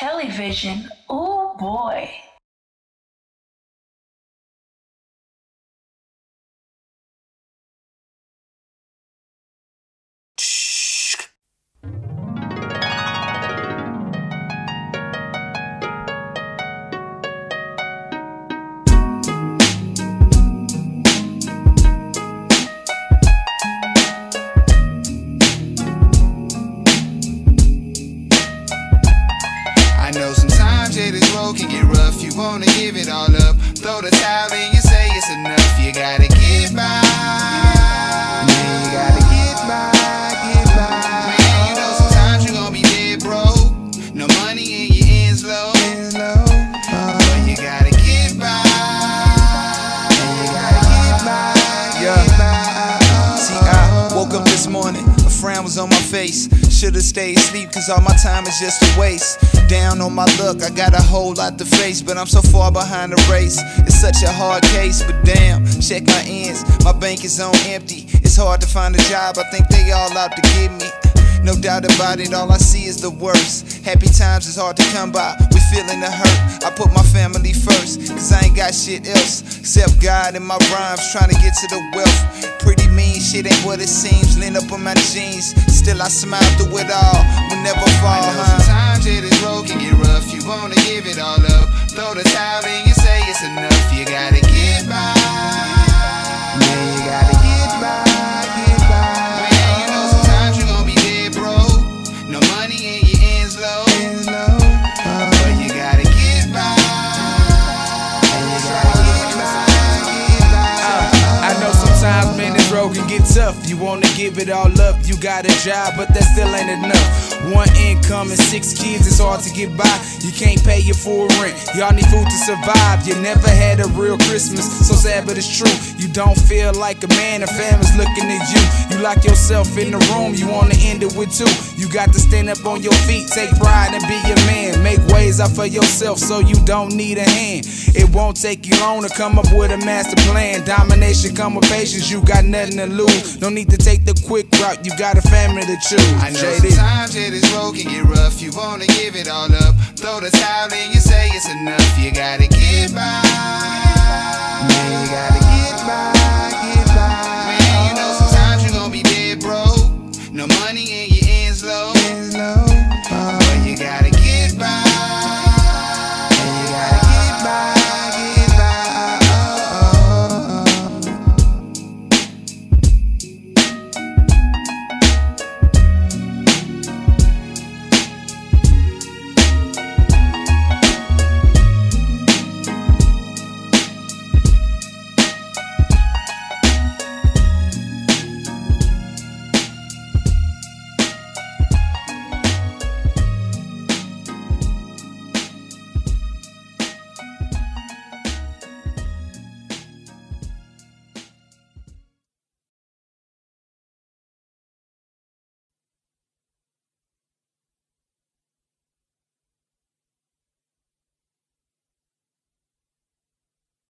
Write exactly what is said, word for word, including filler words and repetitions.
television. Oh boy. I know sometimes yeah, this road can get rough. You wanna give it all up, throw the towel in, you say it's enough. You gotta get by, man, you gotta get by, get by. Man, you know sometimes you gon' be dead broke, no money in your ends low, ends low. Uh, but you gotta get by, man, you gotta get by, yeah. Get by. See, I woke up this morning, a frown was on my face. Should've stayed asleep cause all my time is just a waste. Down on my luck, I got a whole lot to face, but I'm so far behind the race. It's such a hard case, but damn, check my ends, my bank is on empty. It's hard to find a job, I think they all out to get me. No doubt about it, all I see is the worst. Happy times is hard to come by, we feeling the hurt. I put my family first, cause I ain't got shit else except God and my rhymes, trying to get to the wealth. Pretty mean, shit ain't what it seems, lean up on my jeans, still I smile through it all, will never fall, huh? Sometimes yeah, this road can get rough, you wanna give it all up, throw the towel in, you say it's enough. You gotta get by, man, you gotta get by, get by. Man, you know sometimes you gon' be dead broke, no money in your ends low, ends low. Uh, but you gotta get by, man, you gotta get by, get by. Uh, I know sometimes, man, this road can get tough. You wanna give it all up, you got a job, but that still ain't enough. One income and six kids, it's hard to get by. You can't pay your full rent, y'all need food to survive. You never had a real Christmas, so sad but it's true. You don't feel like a man, the family's looking at you. You lock yourself in the room, you wanna end it with two. You got to stand up on your feet, take pride and be a man. Make ways out for yourself so you don't need a hand. It won't take you long to come up with a master plan. Domination come with patience, you got nothing to lose. No need to take the quick route, you got a family to choose. I know sometimes yeah, this road can get rough, you wanna give it all up, throw the towel in, you say it's enough. You gotta get by, man, you gotta get by, get by. Man, you know sometimes you gon' be dead broke, no money in your